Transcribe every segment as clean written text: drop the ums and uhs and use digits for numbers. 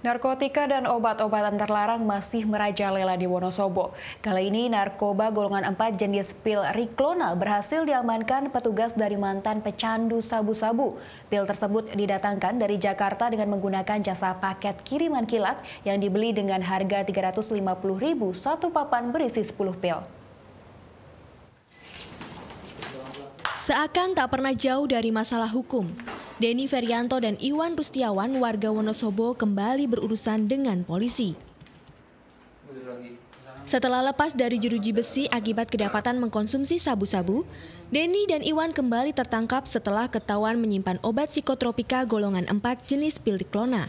Narkotika dan obat-obatan terlarang masih merajalela di Wonosobo. Kali ini narkoba golongan 4 jenis pil Riklona berhasil diamankan petugas dari mantan pecandu sabu-sabu. Pil tersebut didatangkan dari Jakarta dengan menggunakan jasa paket kiriman kilat yang dibeli dengan harga Rp350.000 satu papan berisi 10 pil. Seakan tak pernah jauh dari masalah hukum, Denny Ferianto dan Iwan Rustiawan warga Wonosobo kembali berurusan dengan polisi. Setelah lepas dari jeruji besi akibat kedapatan mengkonsumsi sabu-sabu, Denny dan Iwan kembali tertangkap setelah ketahuan menyimpan obat psikotropika golongan 4 jenis pil Riklona.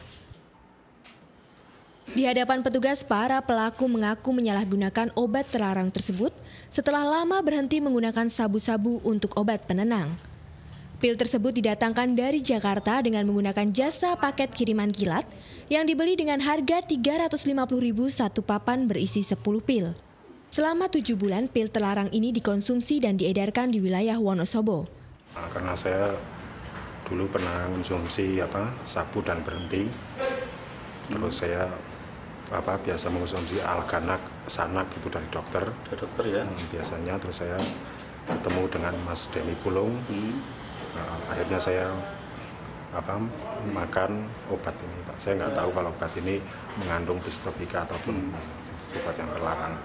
Di hadapan petugas, para pelaku mengaku menyalahgunakan obat terlarang tersebut setelah lama berhenti menggunakan sabu-sabu untuk obat penenang. Pil tersebut didatangkan dari Jakarta dengan menggunakan jasa paket kiriman kilat yang dibeli dengan harga Rp350.000 satu papan berisi 10 pil. Selama 7 bulan, pil terlarang ini dikonsumsi dan diedarkan di wilayah Wonosobo. Karena saya dulu pernah konsumsi sabu dan berhenti, terus saya biasa mengkonsumsi Alganak, Sanak itu dari dokter. Dari dokter ya? Biasanya, terus saya ketemu dengan Mas Denny Fulung. Akhirnya saya makan obat ini, Pak. Saya nggak tahu kalau obat ini mengandung psikotropika ataupun obat yang terlarang.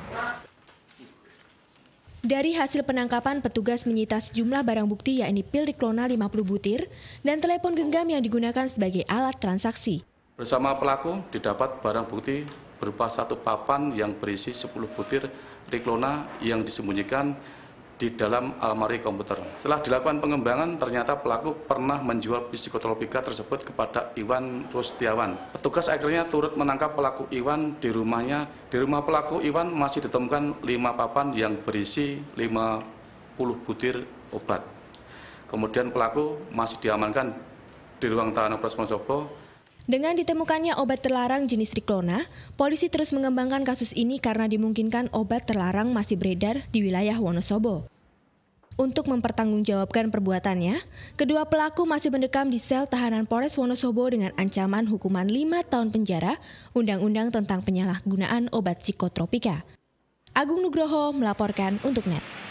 Dari hasil penangkapan, petugas menyita sejumlah barang bukti yakni pil Riklona 50 butir dan telepon genggam yang digunakan sebagai alat transaksi. Bersama pelaku didapat barang bukti berupa satu papan yang berisi 10 butir Riklona yang disembunyikan di dalam almari komputer. Setelah dilakukan pengembangan, ternyata pelaku pernah menjual psikotropika tersebut kepada Iwan Rustiawan. Petugas akhirnya turut menangkap pelaku Iwan di rumahnya. Di rumah pelaku Iwan masih ditemukan 5 papan yang berisi 50 butir obat. Kemudian pelaku masih diamankan di ruang tahanan Polres Wonosobo. Dengan ditemukannya obat terlarang jenis Riklona, polisi terus mengembangkan kasus ini karena dimungkinkan obat terlarang masih beredar di wilayah Wonosobo. Untuk mempertanggungjawabkan perbuatannya, kedua pelaku masih mendekam di sel tahanan Polres Wonosobo dengan ancaman hukuman 5 tahun penjara, Undang-Undang tentang penyalahgunaan obat psikotropika. Agung Nugroho melaporkan untuk NET.